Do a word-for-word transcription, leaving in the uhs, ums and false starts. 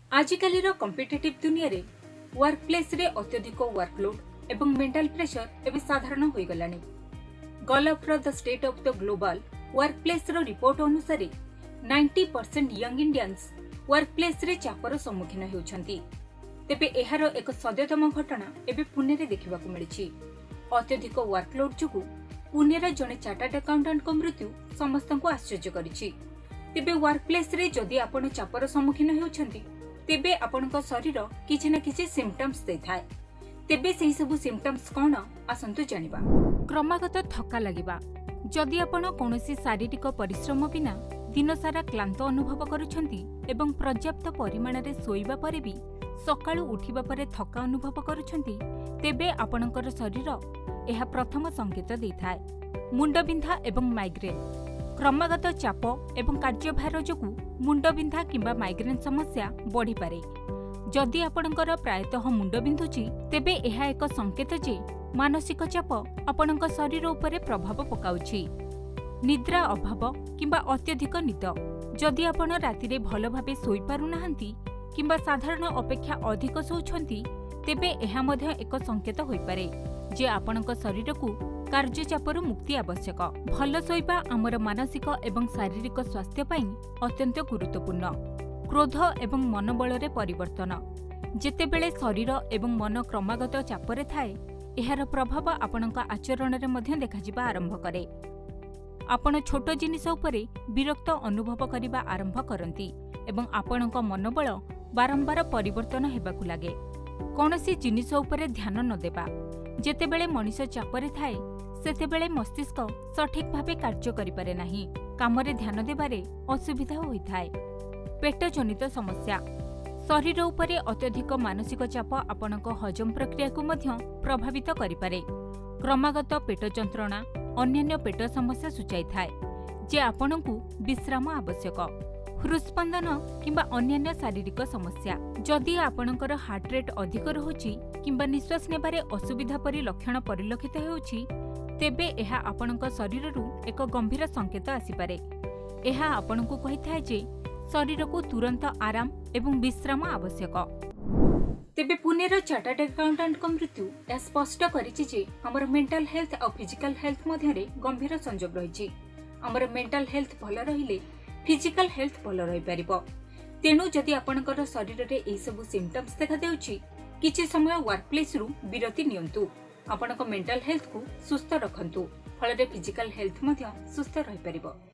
आजिकाली competitive दुनिया रे work place रे अत्यधिक वर्कलोड एवं मेंटल प्रेशर एवं साधारण हो गलानी। Gallup the state of the global workplace रो रिपोर्ट अनुसार नब्बे percent young Indians workplace रे चापर सम्मुखीन होउछंती। तेबे एहारो एक सद्यतम घटना एबे पुणे रे देखिबाकू मिलिछि। अत्यधिक वर्कलोड जुगु पुणेर जने चार्टर्ड अकाउंटेंट को मृत्यु समस्त को आश्चर्य करिछि। तेबे वर्क प्लेस रे जदि आपण चापर सम्मुखीन होउछंती तेबे आपणक शरीर किछि ना किछि सिम्पटम्स देथाय। तेबे सेही सब सिम्पटम्स कोन आसंतु जानिबा। क्रमागत थका लागिबा। जदि आपण कोनोसी शारीरिक परिश्रम बिना दिन सारा क्लांत अनुभव करूछंती एवं पर्याप्त परिमाण रे सोइबा परे भी सकाळु उठिबा परे थका अनुभव करूछंती तेबे आपणकर शरीर एहा प्रथम संकेत देथाय। मुंडबिंधा एवं माइग्रेन। क्रमागत चाप एवं कार्यभार जोगु मुंडबिंधा किंबा माइग्रेन समस्या बढ़ी पारे। जदि आपणकर प्रायतः मुंड बिंधुची तेबे एहा एक संकेत जे मानसिक चाप आपणक शरीर उपरे प्रभाव पकाउछि। निद्रा अभाव किंबा अत्यधिक निद। जदि आपण रातिरे भल भाबे सोई पारु नाहंती किंबा साधारण अपेक्षा अधिक सोउछंती तेबे एहा मध्य एक संकेत होई पारे जे आपणक शरीर को कार्यचापरु मुक्ति आवश्यक। भल सोइबा आमर मानसिक एवं शारीरिक स्वास्थ्य पई अत्यंत गुरुत्वपूर्ण। क्रोध एवं मनोबल रे परिवर्तन। जेतेबेले शरीर एवं मन क्रमागत चापरे थाए एहार प्रभाव आपणक आचरण रे मध्य देखाजिबा आरंभ करे। आपण छोट जिनिस उपरे विरक्त अनुभव करिबा आरंभ करंती एवं आपणक मनोबल बारंबार परिवर्तन हेबाकू लागे। कोनोसी जिनिस उपरे ध्यान न देबा। जेतेबेले मनीष चापरे थाए सेतेबेले मस्तिष्क सठिक भावे कार्य करि पारे नाही। कामरे ध्यान देबारे असुविधा होइथाय। पेट जनित समस्या। शरीर उपरे अत्यधिक मानसिक चाप आपणक हजम प्रक्रिया को मध्य प्रभावित करि पारे। क्रमागत पेट जंत्रणा अन्यान्य पेट समस्या सूचाई थाए जे आपणकू विश्राम आवश्यक। हृदस्पंदन किंबा अन्यान्य शारीरिक समस्या। जदि आपणकर हार्ट रेट अधिक रहुछि किंबा निश्वास नेबारे असुविधा परि लक्षण परिलक्षित हेउछि तेबे एहा आपणक शरीररू एक गंभीर संकेत आसीपारे। एहा आपणकू कहिथाय जे शरीर को तुरंत आराम एवं विश्राम आवश्यक। तेबे पुणेर चार्टर्ड अकाउंटेंट को मृत्यु या स्पष्ट करिछि जे हमर मेंटल हेल्थ और फिजिकल हेल्थ मध्य रे गंभीर संयोग रहिछि। हमर मेंटल हेल्थ भल रहिले फिजिकल हेल्थ भल रहि परिबो। तेनु जदि आपणकर शरीर रे एई सब सिम्पटम्स देखा देउछि किछि समय वर्क प्लेस रु विरति नियंतु। आपणक मेंटल हेल्थ को सुस्थ रखंतु। फल रे फिजिकल हेल्थ मध्य सुस्थ रहि परिबो।